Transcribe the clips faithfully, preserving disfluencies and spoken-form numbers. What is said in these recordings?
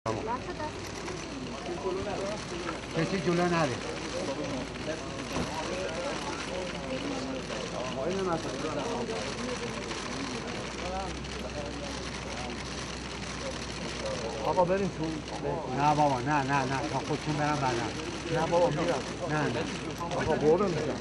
کسی جلو نره. آقا بریم تو. نه بابا نه نه نه تا خودتون برم بعدا. نه بابا میرم. نه نه آقا قربون میشم.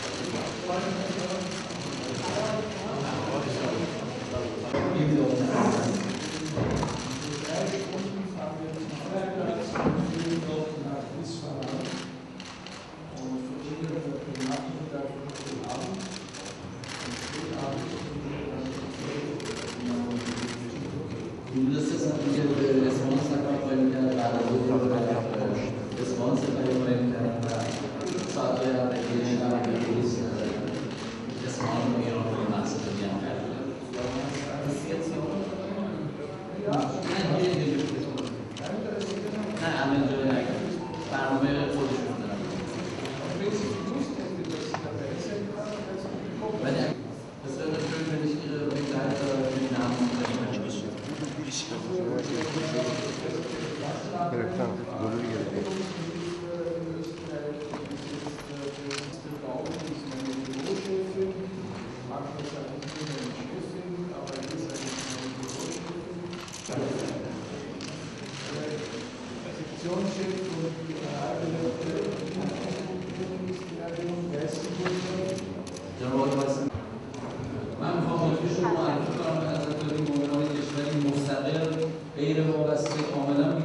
من میخوام شما معرفی کنم به حضرت مولانا کشوری مستقل غیر وابسته کاملا